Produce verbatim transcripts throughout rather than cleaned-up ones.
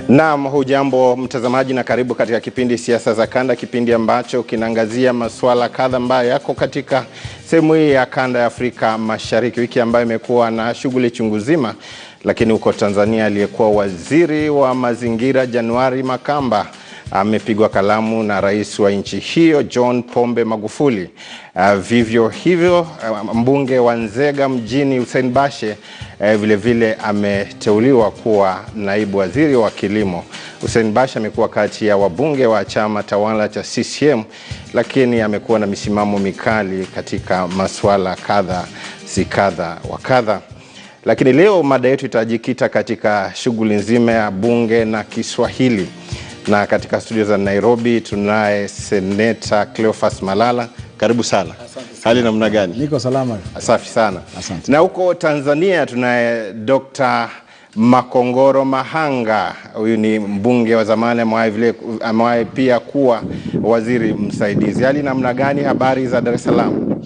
Naam, hujambo mtazamaji na karibu katika kipindi Siasa za Kanda, kipindi ambacho kinaangazia masuala kadha ambayo yako katika sehemu hii ya kanda ya Afrika Mashariki, wiki ambayo imekuwa na shughuli chungu zima. Lakini huko Tanzania, aliyekuwa waziri wa mazingira January Makamba amepigwa kalamu na rais wa nchi hiyo John Pombe Magufuli. Uh, vivyo hivyo uh, mbunge wa Nzega mjini Hussein Bashe uh, vile vile ameteuliwa kuwa naibu waziri wa kilimo. Hussein Bashe amekuwa kati ya wabunge wa chama tawala cha C C M, lakini amekuwa na misimamo mikali katika masuala kadha si kadha wa kadha. Lakini leo mada yetu itajikita katika shughuli nzima ya bunge na Kiswahili. Na katika studio za Nairobi tunaye Seneta Cleophas Malala. Karibu sana. Hali namna gani? Niko salama. Safi sana. Asante. Na huko Tanzania tunaye Doctor Makongoro Mahanga. Huyu ni mbunge wa zamani, amewahi vile amewahi pia kuwa waziri msaidizi. Hali namna gani? Habari za Dar es Salaam?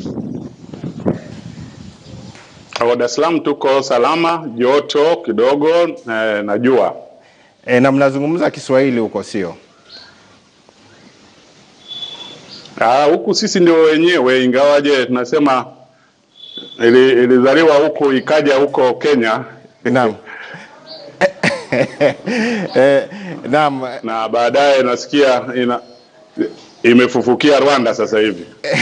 Kwa Dar es Salaam tuko salama, joto kidogo eh, najua. E, na mnazungumza Kiswahili huko sio? Ah, huku sisi ndio wenyewe, ingawaje tunasema ili, ilizaliwa huko ikaja huko Kenya. Naam. e, naam. Na baadaye nasikia ina imefufukia Rwanda sasa hivi.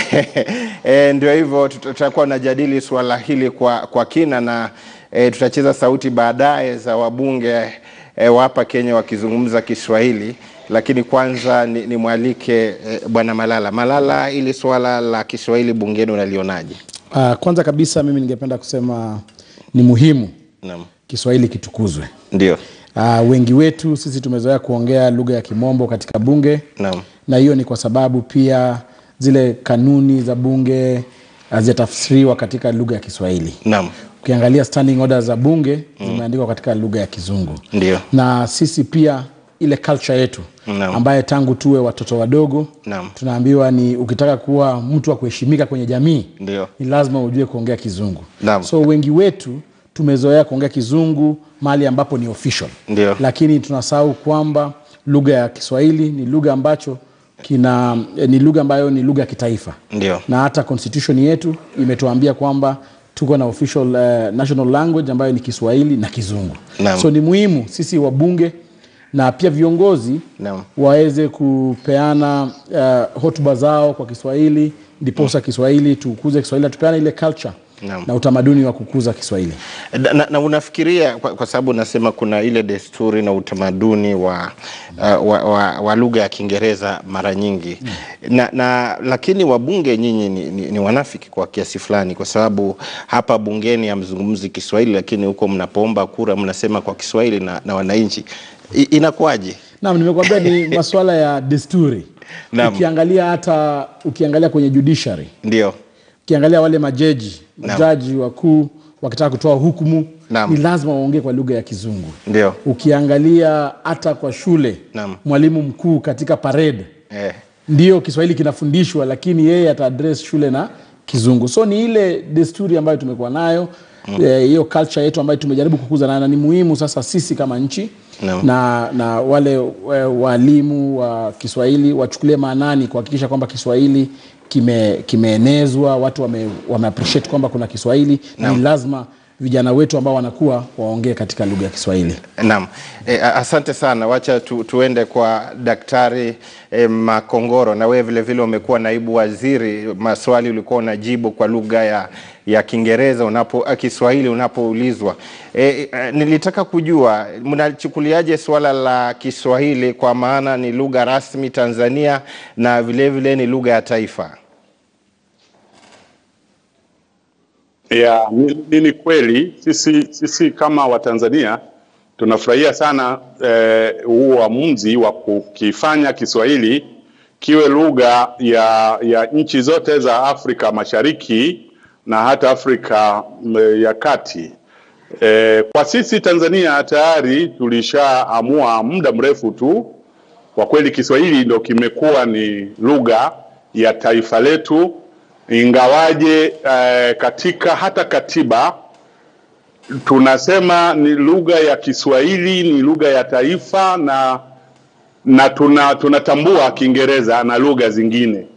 e, ndio hivyo, tutakuwa tunajadili swala hili kwa kwa kina, na e, tutacheza sauti baadaye za wabunge E, wapa Kenya wakizungumza Kiswahili. Lakini kwanza ni, ni mwalike e, Bwana Malala. Malala, ili swala la Kiswahili bungeni unalionaje? Uh, kwanza kabisa mimi ningependa kusema ni muhimu Naam. Kiswahili kitukuzwe. Ndio. Uh, wengi wetu sisi tumezoea kuongea lugha ya Kimombo katika bunge. Naam. Na hiyo ni kwa sababu pia zile kanuni za bunge hazijatafsiriwa katika lugha ya Kiswahili. Naam. Ukiangalia standing orders za bunge mm. zimeandikwa katika lugha ya Kizungu. Ndio. Na sisi pia ile culture yetu Naam. ambaye tangu tuwe watoto wadogo Naam. tunaambiwa ni ukitaka kuwa mtu wa kuheshimika kwenye jamii, ndio, ni lazima ujue kuongea Kizungu. Naam. So wengi wetu tumezoea kuongea Kizungu mahali ambapo ni official. Ndio. Lakini tunasahau kwamba lugha ya Kiswahili ni lugha ambacho kina ni lugha ambayo ni lugha ya kitaifa. Ndio. Na hata constitution yetu imetuambia kwamba tuko na official uh, national language ambayo ni Kiswahili na Kizungu. Naam. So ni muhimu sisi wabunge na pia viongozi Naam. waweze kupeana uh, hotuba zao kwa Kiswahili, ndiposa Kiswahili tukuze Kiswahili, tupeane ile culture Naam. na utamaduni wa kukuza Kiswahili. Na, na, na unafikiria kwa, kwa sababu nasema kuna ile desturi na utamaduni wa uh, wa, wa, wa lugha ya Kiingereza mara nyingi mm. na, na lakini wabunge nyinyi ni, ni, ni wanafiki kwa kiasi fulani, kwa sababu hapa bungeni hamzungumzi Kiswahili, lakini huko mnapoomba kura mnasema kwa Kiswahili na, na wananchi. Inakuwaje? Naam, nimekuambia ni masuala ya desturi. Naam. Ukiangalia hata ukiangalia kwenye judiciary. Ndio. Ukiangalia wale majeji, majaji wakuu wakitaka kutoa hukumu, Naam. ni lazima waongee kwa lugha ya Kizungu. Ndio. Ukiangalia hata kwa shule, Naam. mwalimu mwalimu mkuu katika parade, eh. ndio Kiswahili kinafundishwa, lakini yeye ata address shule na Kizungu. So ni ile desturi ambayo tumekuwa nayo, hiyo mm. e, culture yetu ambayo tumejaribu kukuza, na ni muhimu sasa sisi kama nchi no. na na wale e, walimu wa Kiswahili wachukulie maanani kuhakikisha kwamba Kiswahili kime kimeenezwa, watu wame, wame appreciate kwamba kuna Kiswahili no. na ni lazima vijana wetu ambao wanakuwa waongee katika lugha ya Kiswahili. Naam. E, asante sana. Wacha tu, tuende kwa Daktari e, Makongoro. Na wewe vile vile umekuwa naibu waziri, maswali ulikuwa unajibu kwa lugha ya ya Kiingereza unapo Kiswahili unapoulizwa. E, e, nilitaka kujua mnachukuliaje swala la Kiswahili, kwa maana ni lugha rasmi Tanzania na vile vile ni lugha ya taifa? Ya, ni, ni kweli sisi sisi kama Watanzania tunafurahia sana huu eh, uamuzi wa kukifanya Kiswahili kiwe lugha ya ya nchi zote za Afrika Mashariki na hata Afrika ya Kati. Eh, kwa sisi Tanzania tayari tulishaamua muda mrefu tu, kwa kweli Kiswahili ndio kimekuwa ni lugha ya taifa letu. Ingawaje eh, katika hata katiba tunasema ni lugha ya Kiswahili, ni lugha ya taifa, na na tuna tunatambua Kiingereza na lugha zingine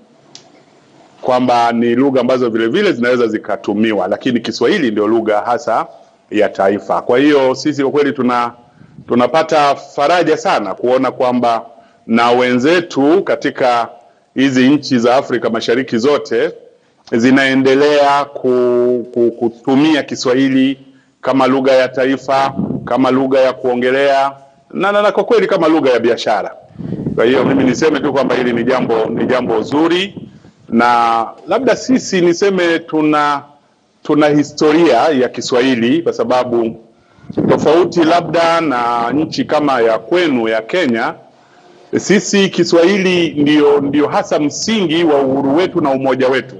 kwamba ni lugha ambazo vile vile zinaweza zikatumiwa, lakini Kiswahili ndio lugha hasa ya taifa. Kwa hiyo sisi kwa kweli tuna tunapata faraja sana kuona kwamba na wenzetu katika hizi nchi za Afrika Mashariki zote zinaendelea ku, ku, kutumia Kiswahili kama lugha ya taifa, kama lugha ya kuongelea, na, na, na kwa kweli kama lugha ya biashara. Kwa hiyo mimi niseme tu kwamba hili ni jambo ni jambo zuri, na labda sisi niseme tuna tuna historia ya Kiswahili, kwa sababu tofauti labda na nchi kama ya kwenu ya Kenya, sisi Kiswahili ndio ndio hasa msingi wa uhuru wetu na umoja wetu.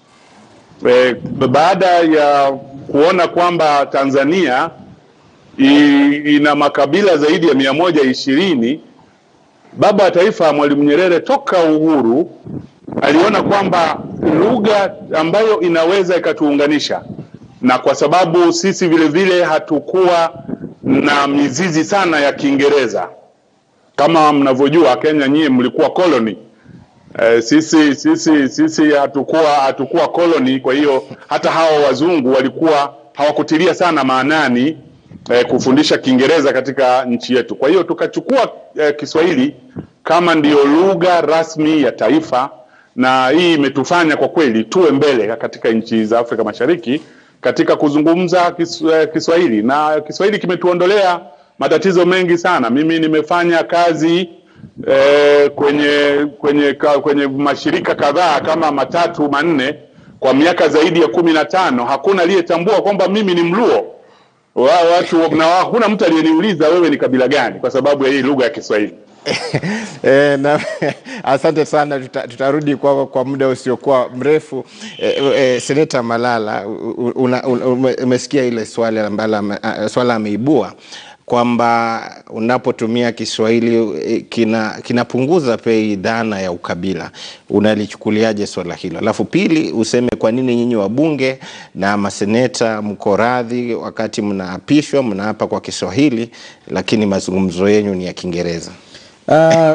E, baada ya kuona kwamba Tanzania i, ina makabila zaidi ya mia moja ishirini, baba wa taifa Mwalimu Nyerere toka uhuru aliona kwamba lugha ambayo inaweza ikatuunganisha, na kwa sababu sisi vile vile hatukuwa na mizizi sana ya Kiingereza. Kama mnavyojua Kenya nyie mlikuwa koloni. Eh, sisi sisi sisi hatukuwa hatukuwa koloni, kwa hiyo hata hao wazungu walikuwa hawakutilia sana maanani eh, kufundisha Kiingereza katika nchi yetu. Kwa hiyo tukachukua eh, Kiswahili kama ndiyo lugha rasmi ya taifa, na hii imetufanya kwa kweli tuwe mbele katika nchi za Afrika Mashariki katika kuzungumza Kiswahili, na Kiswahili kimetuondolea matatizo mengi sana. Mimi nimefanya kazi eh, kwenye kwenye kwenye mashirika kadhaa kama matatu manne kwa miaka zaidi ya kumi na tano. Hakuna aliyetambua kwamba mimi ni Mluo. Wao watu, na hakuna mtu aliyeniuliza wewe ni kabila gani, kwa sababu ya hii lugha ya Kiswahili. E, na, asante sana, tuta, tutarudi kwa, kwa muda usiokuwa mrefu. E, e, Seneta Malala, una, una, umesikia ile swali ambalo swala ameibua kwamba unapotumia Kiswahili kina kinapunguza pei dhana ya ukabila. Unalichukuliaje swala hilo? Alafu pili, useme kwa nini nyinyi wabunge na maseneta mko radhi wakati mnaapishwa mnaapa kwa Kiswahili lakini mazungumzo yenu ni ya Kiingereza? Uh,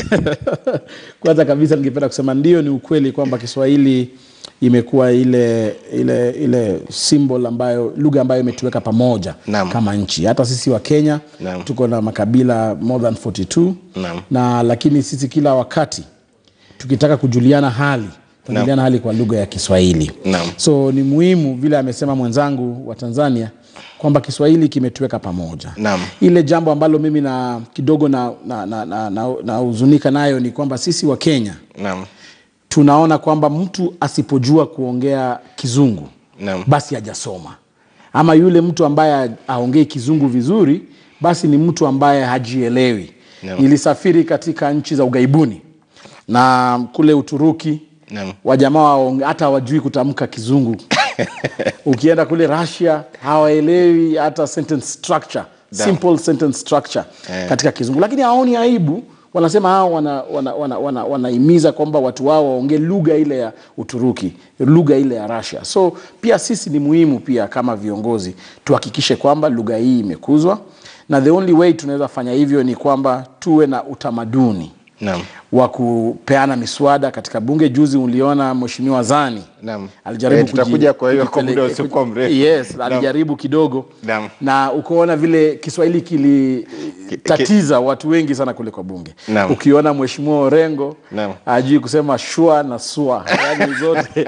kwanza kabisa ningependa kusema ndio, ni ukweli kwamba Kiswahili imekuwa ile ile ile symbol ambayo, lugha ambayo imetuweka pamoja Naam. kama nchi. Hata sisi wa Kenya Naam. tuko na makabila more than forty two Naam. na lakini sisi kila wakati tukitaka kujuliana hali kujuliana hali kwa lugha ya Kiswahili. Naam. So ni muhimu vile amesema mwenzangu wa Tanzania kwamba Kiswahili kimetuweka pamoja. Naam. Ile jambo ambalo mimi na kidogo na na na na, na, na huzunika nayo ni kwamba sisi wa Kenya Naam. tunaona kwamba mtu asipojua kuongea Kizungu Naam. basi hajasoma, ama yule mtu ambaye aongei Kizungu vizuri basi ni mtu ambaye hajielewi. Naam. Nilisafiri katika nchi za ugaibuni na kule Uturuki Naam. wajamaa hata hawajui kutamka Kizungu. Ukienda kule Russia hawaelewi hata sentence structure, Naam. simple sentence structure yeah. katika Kizungu, lakini haoni aibu. Wanasema hao wana wana wana wana wanahimiza kwamba watu wao waongee lugha ile ya Uturuki, lugha ile ya Russia. So pia sisi ni muhimu pia kama viongozi tuhakikishe kwamba lugha hii imekuzwa, na the only way tunaweza fanya hivyo ni kwamba tuwe na utamaduni Naam. wa kupeana miswada katika bunge. Juzi uliona Mheshimiwa Zani Naam. alijaribu e, tutakuja kwa hiyo kwa muda usiokuwa mrefu. Yes, alijaribu kidogo Naam. na ukoona vile Kiswahili kili tatiza watu wengi sana kule kwa bunge. Naam. Ukiona Mheshimiwa Orengo ajui kusema shua na sua, yani zote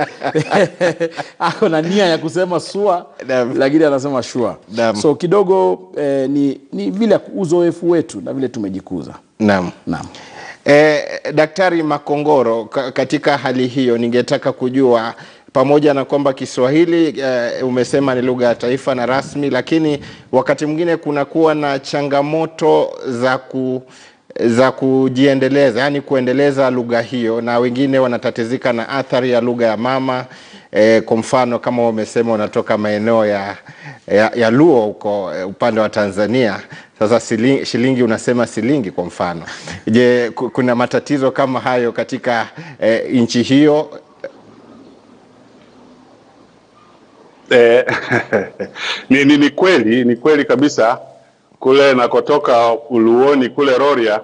ako na nia ya kusema sua Naam. lakini anasema shua. Naam. So kidogo eh, ni ni vile uzoefu wetu na vile tumejikuza. Naam. Naam. Eh, Daktari Makongoro, katika hali hiyo ningetaka kujua, pamoja na kwamba Kiswahili eh, umesema ni lugha ya taifa na rasmi, lakini wakati mwingine kuna kuwa na changamoto za ku za kujiendeleza, yani kuendeleza lugha hiyo, na wengine wanatatizika na athari ya lugha ya mama. E, kwa mfano kama umesema unatoka maeneo ya, ya, ya Luo huko upande wa Tanzania, sasa silingi, shilingi unasema silingi kwa mfano. Je, kuna matatizo kama hayo katika e, nchi hiyo? Eh, ni, ni, ni kweli ni kweli kabisa. Kule nakotoka Uluoni kule Rorya,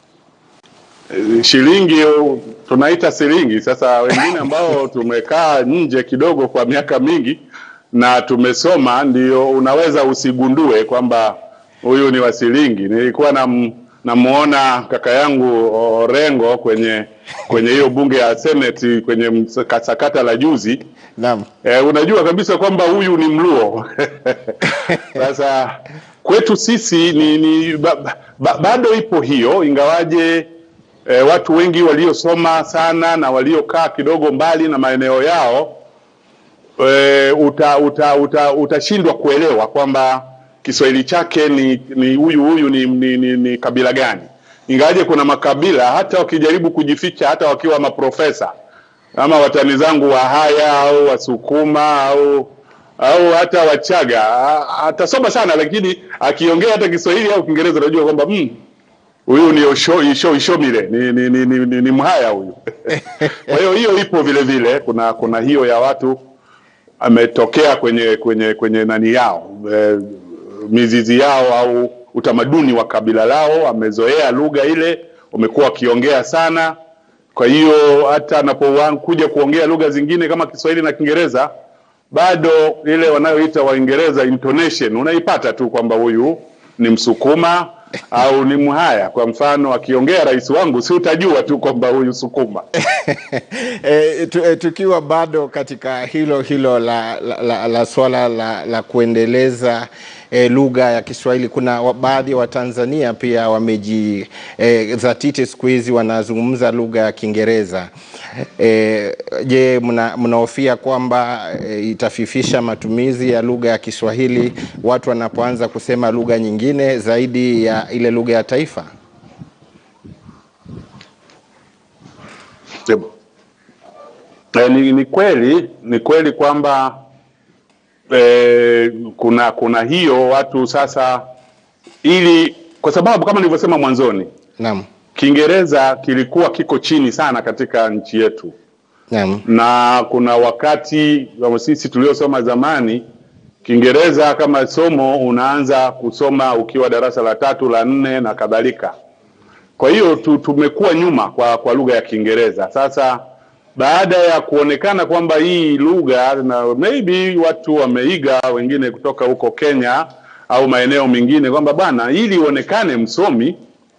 shilingi tunaita shilingi. Sasa wengine ambao tumekaa nje kidogo kwa miaka mingi na tumesoma, ndio unaweza usigundue kwamba huyu ni wa shilingi. Nilikuwa na namuona kaka yangu Orengo kwenye kwenye hiyo bunge ya Senate kwenye sakata la juzi. Naam. Eh, unajua kabisa kwamba huyu ni Mluo. Sasa kwetu sisi ni, ni ba, ba, bado ipo hiyo, ingawaje eh, watu wengi waliosoma sana na waliokaa kidogo mbali na maeneo yao eh, uta, uta, uta, utashindwa kuelewa kwamba Kiswahili chake ni ni huyu huyu ni, ni, ni, ni kabila gani. Ingawaje kuna makabila hata wakijaribu kujificha, hata wakiwa maprofesa ama watani zangu wa Haya au Wasukuma au au hata Wachaga, atasoma sana lakini akiongea hata Kiswahili au Kiingereza unajua kwamba mm, huyu ni Osho Isho Ishomile ni ni ni, ni, ni, ni Mhaya huyu. Kwa hiyo hiyo ipo vile vile, kuna kuna hiyo ya watu ametokea kwenye kwenye kwenye nani yao, e, mizizi yao au utamaduni wa kabila lao, amezoea lugha ile, umekuwa wakiongea sana. Kwa hiyo hata anapokuja kuongea lugha zingine kama Kiswahili na Kiingereza, bado ile wanayoita Waingereza intonation unaipata tu kwamba huyu ni Msukuma au ni Mhaya. Kwa mfano akiongea rais wangu, si utajua tu kwamba huyu Sukuma. E, tu, e, tukiwa bado katika hilo hilo la, la, la, la swala la, la kuendeleza e, lugha ya Kiswahili, kuna baadhi wa Tanzania pia wameji e, zatiti siku hizi wanazungumza lugha ya Kiingereza. E, je, mna mnahofia kwamba e, itafifisha matumizi ya lugha ya Kiswahili watu wanapoanza kusema lugha nyingine zaidi ya ile lugha ya taifa? E, ni, ni kweli ni kweli kwamba e, kuna kuna hiyo watu sasa, ili kwa sababu kama nilivyosema mwanzoni, naam, Kiingereza kilikuwa kiko chini sana katika nchi yetu. Naam. Na kuna wakati kama sisi tuliosoma zamani, Kiingereza kama somo unaanza kusoma ukiwa darasa la tatu la nne na kadhalika. Kwa hiyo tu, tumekuwa nyuma kwa kwa lugha ya Kiingereza. Sasa baada ya kuonekana kwamba hii lugha na maybe watu wameiga wengine kutoka huko Kenya au maeneo mengine kwamba bana, ili uonekane msomi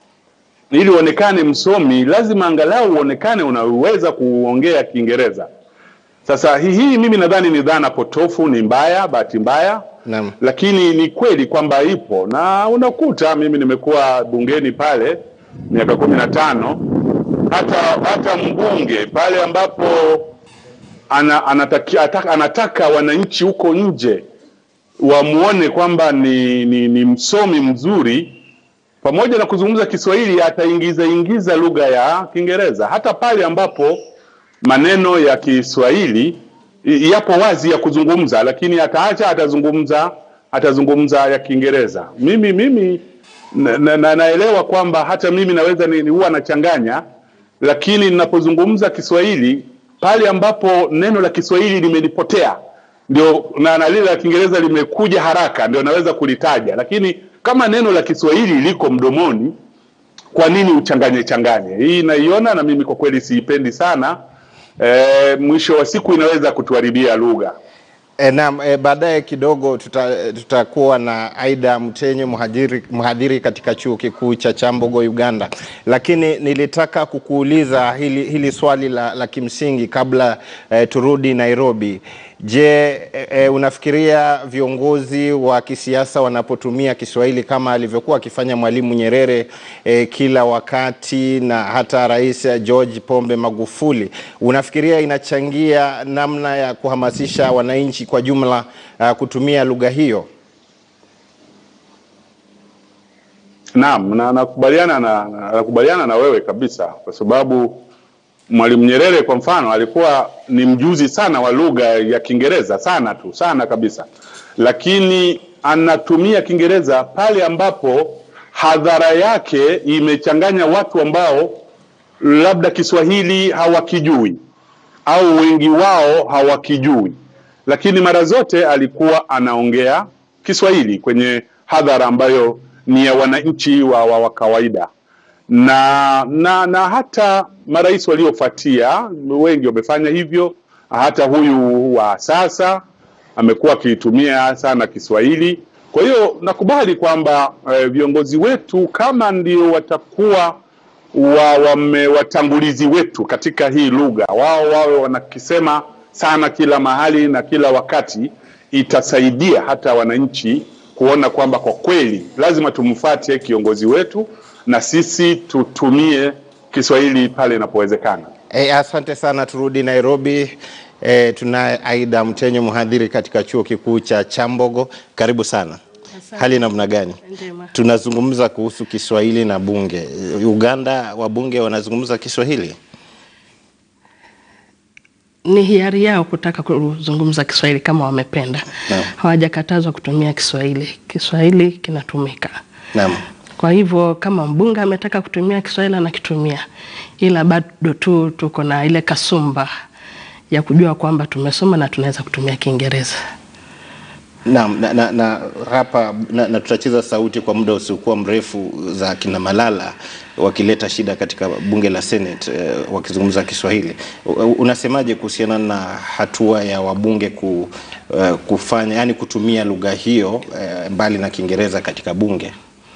ili uonekane msomi lazima angalau uonekane unaweza kuongea Kiingereza. Sasa hii hii mimi nadhani ni dhana potofu, ni mbaya, bahati mbaya. Naam. Lakini ni kweli kwamba ipo, na unakuta mimi nimekuwa bungeni pale miaka kumi na tano, hata hata mbunge pale ambapo ana, anataka, ataka, anataka wananchi huko nje wamuone kwamba ni, ni, ni msomi mzuri, pamoja na kuzungumza Kiswahili ataingiza ingiza lugha ya Kiingereza. Hata pale ambapo maneno ya Kiswahili yapo wazi ya kuzungumza, lakini ataacha atazungumza atazungumza ya Kiingereza. Mimi mimi na, na, na, naelewa kwamba hata mimi naweza ni, ni huwa nachanganya, lakini ninapozungumza Kiswahili pale ambapo neno la Kiswahili limenipotea ndio na, na lile la Kiingereza limekuja haraka ndio naweza kulitaja. Lakini kama neno la Kiswahili liko mdomoni, kwa nini uchanganye changanye? Hii naiona na mimi kwa kweli siipendi sana. E, mwisho wa siku inaweza kutuharibia lugha. E, naam, e, baadaye kidogo tuta, tutakuwa na Aida Mtenyo, mhadhiri mhadhiri katika chuo kikuu cha Chambogo Uganda. Lakini nilitaka kukuuliza hili hili swali la, la kimsingi kabla e, turudi Nairobi. Je, e, unafikiria viongozi wa kisiasa wanapotumia Kiswahili kama alivyokuwa akifanya Mwalimu Nyerere e, kila wakati na hata Rais George Pombe Magufuli, unafikiria inachangia namna ya kuhamasisha wananchi kwa jumla uh, kutumia lugha hiyo? Naam, na nakubaliana na nakubaliana na wewe kabisa, kwa sababu Mwalimu Nyerere kwa mfano alikuwa ni mjuzi sana wa lugha ya Kiingereza, sana tu, sana kabisa. Lakini anatumia Kiingereza pale ambapo hadhara yake imechanganya watu ambao labda Kiswahili hawakijui au wengi wao hawakijui. lakini mara zote alikuwa anaongea Kiswahili kwenye hadhara ambayo ni ya wananchi wa, wa, wa kawaida. Na, na, na hata marais waliofuatia wengi wamefanya hivyo. Hata huyu wa sasa amekuwa akitumia sana Kiswahili. Kwa hiyo nakubali kwamba eh, viongozi wetu kama ndio watakuwa wa wame, watangulizi wetu katika hii lugha, wao wawe wanakisema sana kila mahali na kila wakati, itasaidia hata wananchi kuona kwamba kwa kweli lazima tumfuate kiongozi wetu na sisi tutumie Kiswahili pale inapowezekana. E, asante sana. Turudi Nairobi. E, tunaye Aida Mtenyo, mhadhiri katika chuo kikuu cha Chambogo. Karibu sana. Asante. Hali namna gani? Njema. Tunazungumza kuhusu Kiswahili na bunge. Uganda wabunge wanazungumza Kiswahili? Ni hiari yao kutaka kuzungumza Kiswahili kama wamependa. Naam. Hawajakatazwa kutumia Kiswahili. Kiswahili kinatumika. Naam. Kwa hivyo kama mbunge ametaka kutumia Kiswahili anakitumia, ila bado tu tuko na ile kasumba ya kujua kwamba tumesoma na tunaweza kutumia Kiingereza. Naam, na, na, na hapa na, na tutacheza sauti kwa muda usiokuwa mrefu za kina Malala wakileta shida katika bunge la Senate uh, wakizungumza Kiswahili. Uh, unasemaje kuhusiana na hatua ya wabunge ku, uh, kufanya yani kutumia lugha hiyo uh, mbali na Kiingereza katika bunge?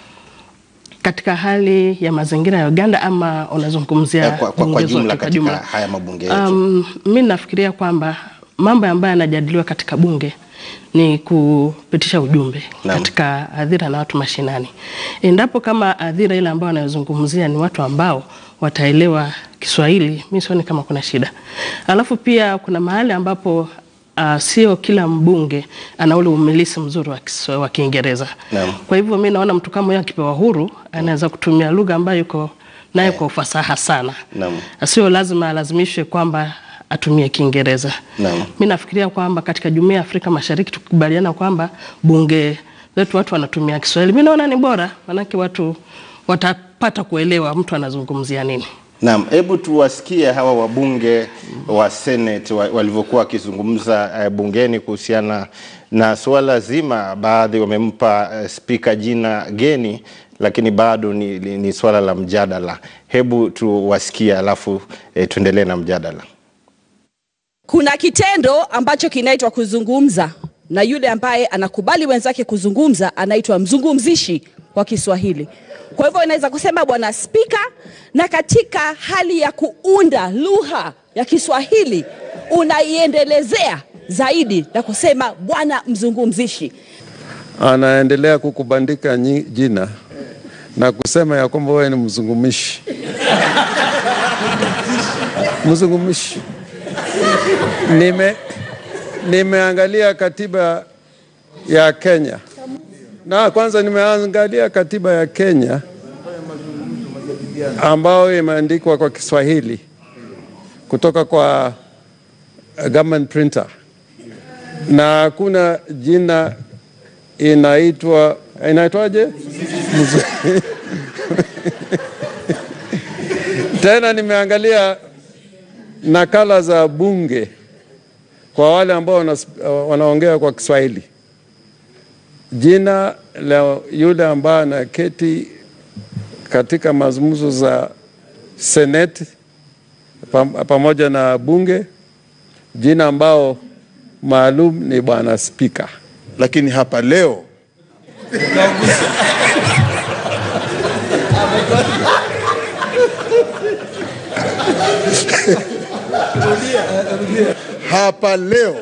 Katika hali ya mazingira ya Uganda ama unazungumzia kwa, kwa, kwa jumla katika jumla haya mabunge yetu? Um, mimi nafikiria kwamba mambo ambayo yanajadiliwa katika bunge ni kupitisha ujumbe Naam. katika hadhira na watu mashinani. Endapo kama hadhira ile ambao wanazungumzia ni watu ambao wataelewa Kiswahili, mimi sioni kama kuna shida. Alafu pia kuna mahali ambapo Uh, sio kila mbunge ana ule umilisi mzuri wa wa Kiingereza. Kwa hivyo mimi naona mtu kama yeye akipewa huru anaweza kutumia lugha ambayo yuko nayo kwa ufasaha sana. Naam. Sio lazima alazimishwe kwamba atumie Kiingereza. Mimi nafikiria kwamba katika Jumuiya ya Afrika Mashariki tukubaliana kwamba bunge letu watu wanatumia Kiswahili. Mimi naona ni bora, maana watu watapata kuelewa mtu anazungumzia nini. Naam, hebu tuwasikie hawa wabunge wa Senate walivyokuwa wakizungumza uh, bungeni kuhusiana na swala zima. Baadhi wamempa uh, spika jina geni, lakini bado ni, ni, ni swala la mjadala. Hebu tuwasikie alafu uh, tuendelee na mjadala. Kuna kitendo ambacho kinaitwa kuzungumza, na yule ambaye anakubali wenzake kuzungumza anaitwa mzungumzishi kwa Kiswahili. Kwa hivyo inaweza kusema bwana spika, na katika hali ya kuunda lugha ya Kiswahili unaiendelezea zaidi na kusema bwana mzungumzishi. Anaendelea kukubandika jina na kusema ya kwamba wewe ni mzungumishi. Mzungumishi. Nime nimeangalia katiba ya Kenya. Na kwanza nimeangalia katiba ya Kenya ambao imeandikwa kwa Kiswahili kutoka kwa government printer, na kuna jina inaitwa inaitwaje? Tena nimeangalia nakala za bunge kwa wale ambao wanaongea kwa Kiswahili. Jina la yule ambaye anaketi katika mazungumzo za Senate pamoja na bunge, jina ambao maalum ni bwana spika. Lakini hapa leo hapa leo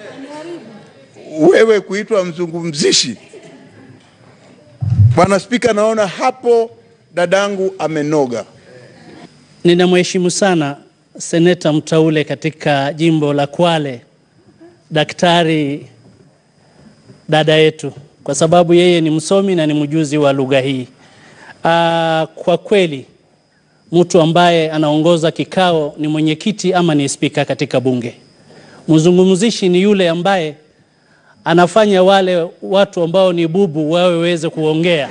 wewe kuitwa mzungumzishi, bwana spika, naona hapo dadangu amenoga. Ninamheshimu sana seneta mtaule katika jimbo la Kwale, Daktari dada yetu, kwa sababu yeye ni msomi na ni mjuzi wa lugha hii. Aa, kwa kweli mtu ambaye anaongoza kikao ni mwenyekiti ama ni spika katika bunge. Mzungumzishi ni yule ambaye anafanya wale watu ambao ni bubu wawe weze kuongea.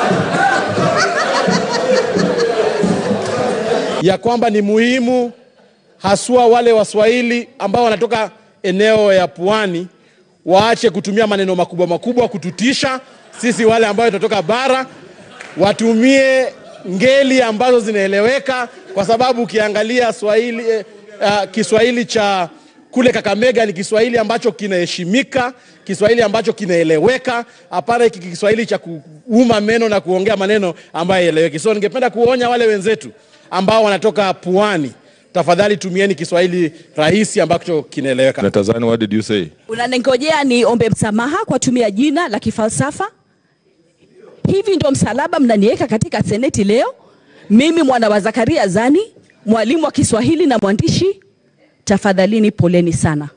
Ya kwamba ni muhimu haswa wale Waswahili ambao wanatoka eneo ya Pwani waache kutumia maneno makubwa makubwa kututisha sisi wale ambao tunatoka bara, watumie ngeli ambazo zinaeleweka, kwa sababu ukiangalia Swahili eh, uh, Kiswahili cha kule Kakamega ni Kiswahili ambacho kinaheshimika, Kiswahili ambacho kinaeleweka, hapana hiki Kiswahili cha kuuma meno na kuongea maneno ambayo yaeleweki. So ningependa kuonya wale wenzetu ambao wanatoka Pwani, tafadhali tumieni Kiswahili rahisi ambacho kinaeleweka. Natazani, what did you say? Unaningojea ni ombe msamaha kwa tumia jina la kifalsafa? Hivi ndio msalaba mnaniweka katika seneti leo? Mimi mwana wa Zakaria Zani, mwalimu wa Kiswahili na mwandishi? Tafadhalini poleni sana.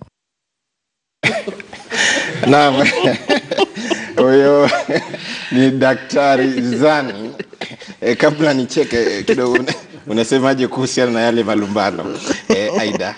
Naam. Huyo ni Daktari Zani. E, kabla nicheke kidogo, unasemaje kuhusiana na yale malumbano? E, Aida.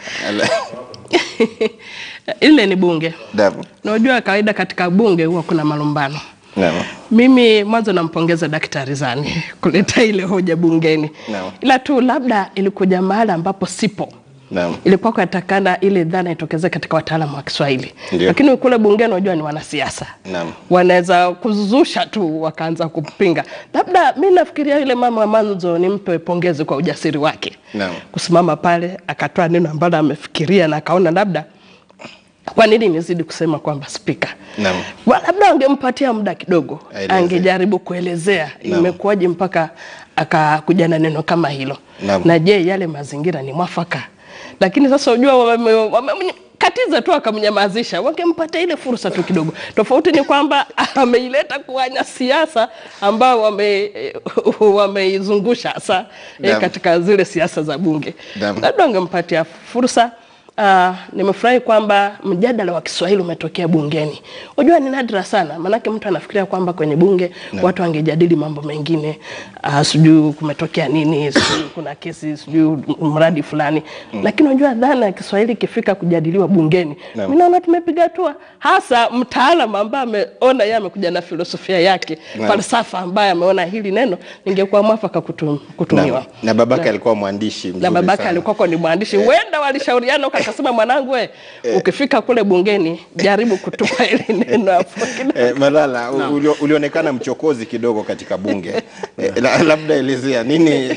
Ile ni bunge. Dabu. Unajua kawaida katika bunge huwa kuna malumbano. Naam. Mimi mwanzo nampongeza Daktari Zani kuleta ile hoja bungeni. Naam. Ila tu labda ilikuja mahali ambapo sipo. Naam. Ilikuwa kutakana ile dhana itokeze katika wataalamu wa Kiswahili. Ndiyo. Lakini kule bungeni unajua ni wanasiasa. Naam. Wanaweza kuzusha tu wakaanza kupinga. Labda mimi nafikiria ile mama wa mwanzo nimpe pongezi kwa ujasiri wake. Naam. Kusimama pale akatoa neno ambalo amefikiria na akaona labda kwa nini nizidi kusema kwamba speaker. Naam. Labda angempatia muda kidogo, Aeleze. Angejaribu kuelezea imekuwaje mpaka akakuja na neno kama hilo. Naam. Na je, yale mazingira ni mwafaka? Lakini sasa unajua wame katiza tu akamnyamazisha, wangempatia ile fursa tu kidogo. Tofauti ni kwamba ameileta kuanya siasa ambao wame wameizungusha sasa e, katika zile siasa za bunge. Labda wangempatia fursa. Uh, nimefurahi kwamba mjadala wa Kiswahili umetokea bungeni. Unajua ni nadra sana, manake mtu anafikiria kwamba kwenye bunge no. watu wangejadili mambo mengine, uh, sijui kumetokea nini, sijui kuna kesi, sijui mradi fulani. Mm. Lakini unajua dhana ya Kiswahili kifika kujadiliwa bungeni, no. mimi naona tumepiga hatua, hasa mtaalamu ambaye ameona yeye amekuja na filosofia yake, no. falsafa ambaye ameona hili neno lingekuwa mwafaka kutum, kutumiwa. Na, na babaka alikuwa mwandishi mzuri sana. Na babaka sana. alikuwa kwa ni mwandishi, eh. Wenda walishauriana akasema mwanangu we, eh. ukifika kule bungeni jaribu kutupa ile neno hapo. Eh, Malala, no. ulio, ulionekana mchokozi kidogo katika bunge. eh, labda elezea nini?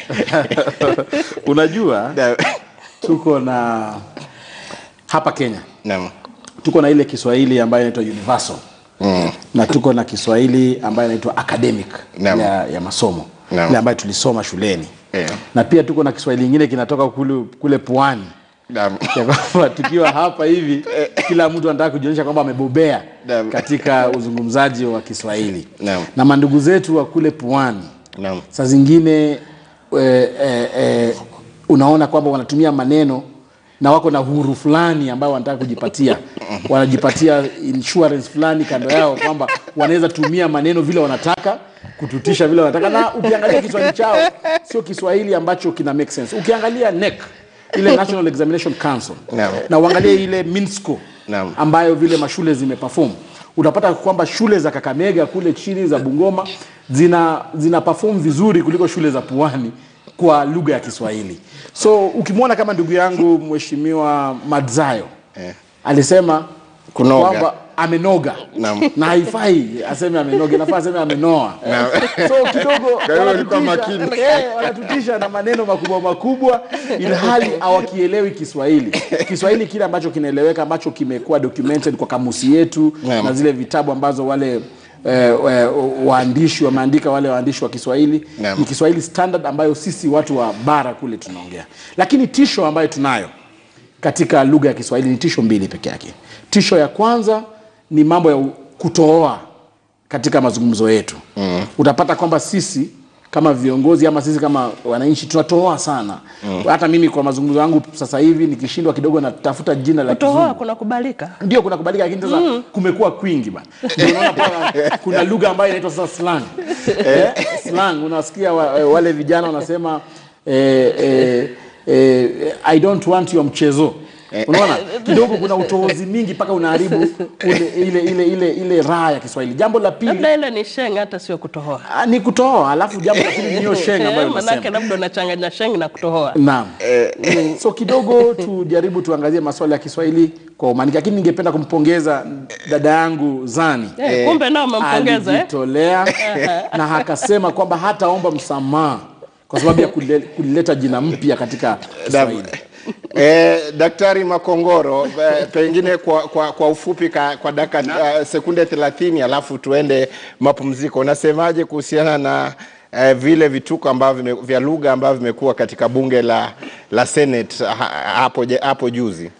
Unajua tuko na hapa Kenya. Naam. Tuko na ile Kiswahili ambayo inaitwa universal. Mm. Na tuko na Kiswahili ambayo inaitwa academic ya, ya masomo. Naam. Ile ambayo tulisoma shuleni. Yeah. Na pia tuko na Kiswahili kingine kinatoka kule kule Pwani. Naam. Kwa tukiwa hapa hivi kila mtu anataka kujionyesha kwamba amebobea katika uzungumzaji wa Kiswahili. Naam. Na mandugu zetu wa kule Pwani. Naam. Saa zingine e, e, e, unaona kwamba wanatumia maneno na wako na huru fulani ambao wanataka kujipatia. Wanajipatia insurance fulani kando yao kwamba wanaweza tumia maneno vile wanataka, kututisha vile wanataka, na ukiangalia Kiswahili chao sio Kiswahili ambacho kina make sense. Ukiangalia N E C, ile National Examination Council, no. na uangalie ile MINSCO, no. ambayo vile mashule zimeperform, utapata kwamba shule za Kakamega kule chini za Bungoma zina zina perform vizuri kuliko shule za Pwani kwa lugha ya Kiswahili. So ukimwona kama ndugu yangu Mheshimiwa Madzayo, eh. alisema kunoga kwamba amenoga, no. na haifai aseme amenoga, nafaa aseme amenoa. no. So kidogo wanatutisha, wanatutisha na maneno makubwa makubwa ilhali hawakielewi Kiswahili. Kiswahili kile ambacho kinaeleweka, ambacho kimekuwa documented kwa kamusi yetu, no. na zile vitabu ambazo wale Eh, waandishi wameandika, wale waandishi wa Kiswahili, no. ni Kiswahili standard ambayo sisi watu wa bara kule tunaongea. Lakini tisho ambayo tunayo katika lugha ya Kiswahili ni tisho mbili peke yake. Tisho ya kwanza ni mambo ya kutooa katika mazungumzo yetu. Mm. Utapata kwamba sisi kama viongozi ama sisi kama wananchi tunatoa sana. Mm. Hata mimi kwa mazungumzo yangu sasa hivi nikishindwa kidogo na tafuta jina la Kizungu. Kutoa kuna kubalika. Ndio kuna kubalika, lakini sasa mm. kumekuwa kwingi bana. Unaona pala kuna lugha ambayo inaitwa sasa slang. eh, slang unasikia wa, wale vijana wanasema eh, eh, eh, I don't want your mchezo. Unaona kidogo kuna utoozi mingi paka unaharibu ile ile ile ile ile raha ya Kiswahili. Jambo la pili, labda ile ni sheng hata sio kutohoa. Ah, ni kutohoa, alafu jambo la pili ni hiyo sheng ambayo unasema. Maana labda unachanganya sheng na kutohoa. Naam. Eh, so kidogo tujaribu tuangazie masuala ya Kiswahili kwa umaniki, lakini ningependa kumpongeza dada yangu Zani. Eh, kumbe nao mmpongeza eh. Alijitolea na akasema kwamba hataomba msamaha kwa sababu ya kuleta jina mpya katika Kiswahili. Eh, Daktari Makongoro, pengine kwa, kwa, kwa ufupi ka, kwa dakika uh, sekunde thelathini alafu tuende mapumziko. Unasemaje kuhusiana na uh, vile vituko ambavyo vya lugha ambavyo vimekuwa katika bunge la la Senate hapo hapo juzi?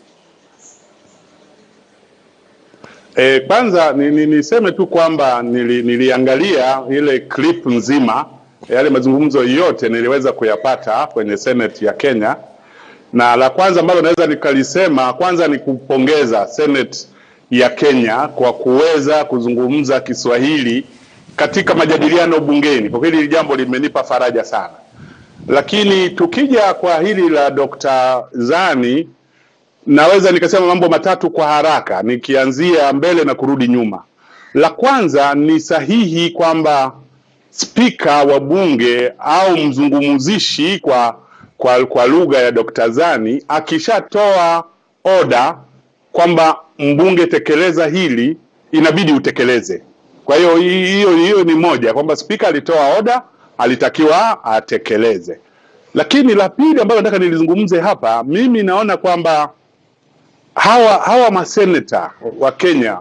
Eh, kwanza niseme ni, ni tu kwamba nili, niliangalia ile clip nzima, yale mazungumzo yote niliweza kuyapata kwenye Senate ya Kenya. Na la kwanza ambalo naweza nikalisema, kwanza ni kupongeza Senate ya Kenya kwa kuweza kuzungumza Kiswahili katika majadiliano bungeni. Kwa kweli jambo limenipa faraja sana. Lakini tukija kwa hili la Doctor Zani, naweza nikasema mambo matatu kwa haraka, nikianzia mbele na kurudi nyuma. La kwanza ni sahihi kwamba spika wa bunge au mzungumzishi kwa kwa, kwa lugha ya Doctor Zani akishatoa oda kwamba mbunge tekeleza hili, inabidi utekeleze. Kwa hiyo hiyo hiyo ni moja, kwamba spika alitoa oda, alitakiwa atekeleze. Lakini la pili ambalo nataka nilizungumze hapa, mimi naona kwamba hawa hawa maseneta wa Kenya,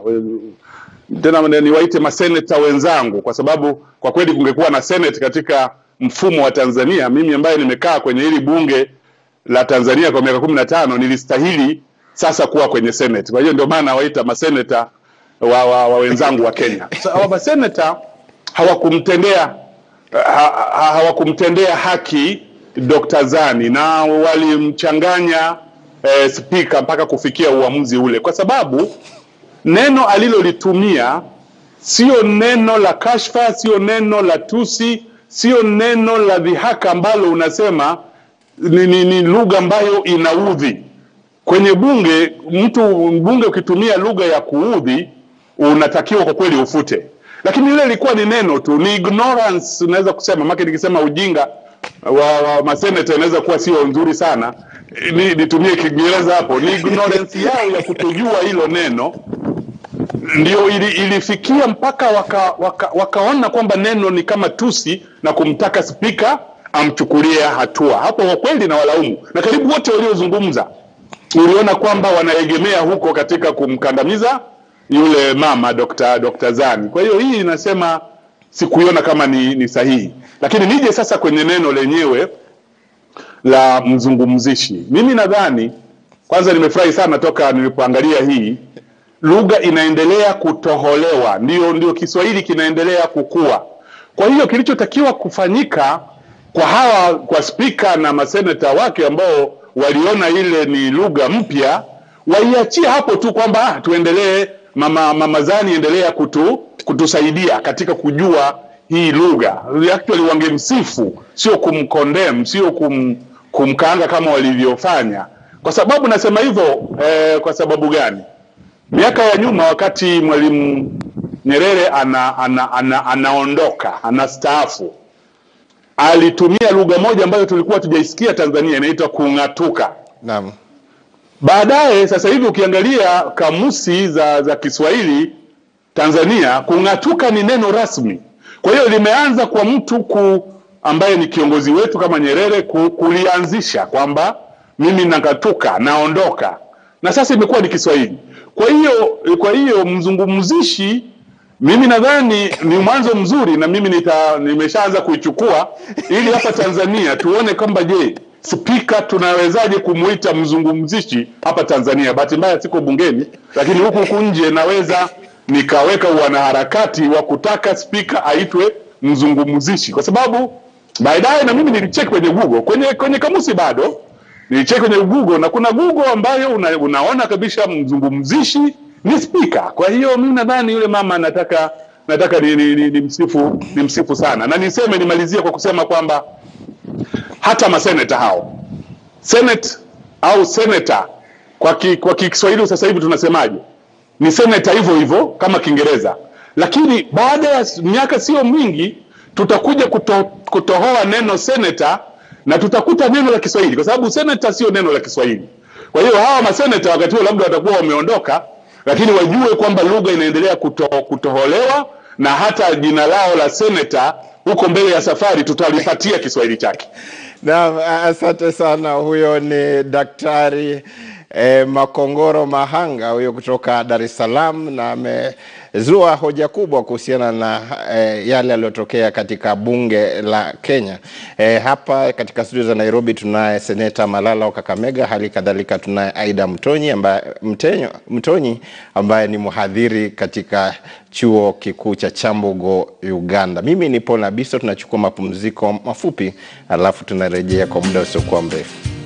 tena niwaite maseneta wenzangu, kwa sababu kwa kweli kungekuwa na senate katika mfumo wa Tanzania, mimi ambaye nimekaa kwenye hili bunge la Tanzania kwa miaka kumi na tano nilistahili sasa kuwa kwenye senate. Kwa hiyo ndio maana waita maseneta wa, wa, wa wenzangu wa Kenya. So, hawa maseneta hawakumtendea ha, hawakumtendea haki Doctor Zani na walimchanganya eh, speaker mpaka kufikia uamuzi ule, kwa sababu neno alilolitumia sio neno la kashfa, sio neno la tusi, sio neno la dhihaka ambalo unasema ni, ni, ni lugha ambayo inaudhi. Kwenye bunge, mtu bunge ukitumia lugha ya kuudhi unatakiwa kwa kweli ufute. Lakini ile ilikuwa ni neno tu, ni ignorance unaweza kusema. Maki nikisema ujinga wa, wa maseneta inaweza kuwa sio nzuri sana, ni nitumie Kiingereza hapo, ni ignorance yao ya kutojua hilo neno ndio ili, ilifikia mpaka waka, waka, wakaona kwamba neno ni kama tusi na kumtaka spika amchukulie hatua. Hapo kwa kweli na walaumu, na karibu wote waliozungumza uliona kwamba wanaegemea huko katika kumkandamiza yule mama Doctor Doctor Zani. Kwa hiyo hii inasema sikuiona kama ni, ni sahihi. Lakini nije sasa kwenye neno lenyewe la mzungumzishi. Mimi nadhani kwanza nimefurahi sana toka nilipoangalia hii lugha inaendelea kutoholewa, ndio ndio Kiswahili kinaendelea kukua. Kwa hiyo kilichotakiwa kufanyika kwa hawa kwa spika na maseneta wake ambao waliona ile ni lugha mpya, waiachie hapo tu kwamba ah, tuendelee, mama mama Zani endelea kutu kutusaidia katika kujua hii lugha. Actually wangemsifu, sio kumcondemn, sio kum, kumkaanga kama walivyofanya. Kwa sababu nasema hivyo eh, kwa sababu gani? Miaka ya nyuma wakati Mwalimu Nyerere ana, ana, ana, anaondoka, anastaafu, alitumia lugha moja ambayo tulikuwa tujaisikia Tanzania, inaitwa kung'atuka. Naam. Baadaye sasa hivi ukiangalia kamusi za za Kiswahili Tanzania, kung'atuka ni neno rasmi. Kwa hiyo limeanza kwa mtu ku, ambaye ni kiongozi wetu kama Nyerere ku, kulianzisha kwamba mimi nang'atuka, naondoka. Na sasa imekuwa ni Kiswahili. Kwa hiyo kwa hiyo mzungumzishi mimi nadhani ni mwanzo mzuri, na mimi nita nimeshaanza kuichukua ili hapa Tanzania tuone kwamba je, spika tunawezaje kumuita mzungumzishi hapa Tanzania. Bahati mbaya siko bungeni, lakini huku huku nje naweza nikaweka wanaharakati wa kutaka spika aitwe mzungumzishi, kwa sababu baadaye na mimi nilicheck kwenye Google, kwenye kwenye kamusi bado nilicheck kwenye Google, na kuna Google ambayo una, unaona kabisa mzungumzishi ni spika. Kwa hiyo mimi nadhani yule mama nataka nataka ni, ni, ni, ni msifu ni msifu sana. Na niseme nimalizie kwa kusema kwamba hata maseneta hao, Senate au senator Kwa ki, kwa Kiswahili sasa hivi tunasemaje? Ni senator hivyo hivyo kama Kiingereza. Lakini baada ya miaka sio mingi tutakuja kuto, kutohoa neno senator na tutakuta neno la Kiswahili, kwa sababu senator sio neno la Kiswahili. Kwa hiyo hawa maseneta wakati huo labda watakuwa wameondoka, lakini wajue kwamba lugha inaendelea kuto, kutoholewa, na hata jina lao la senator huko mbele ya safari tutalipatia Kiswahili chake. Na asante sana. Huyo ni Daktari eh, Makongoro Mahanga huyo kutoka Dar es Salaam, na amezua hoja kubwa kuhusiana na eh, yale yaliyotokea katika bunge la Kenya. Eh, hapa katika studio za Nairobi tunaye Seneta Malala wa Kakamega, hali kadhalika tunaye Aida Mtonyi ambaye Mtenyo Mtonyi ambaye ni mhadhiri katika chuo kikuu cha Chambogo, Uganda. Mimi ni Paul Nabiso, tunachukua mapumziko mafupi alafu tunarejea kwa muda usiokuwa mrefu.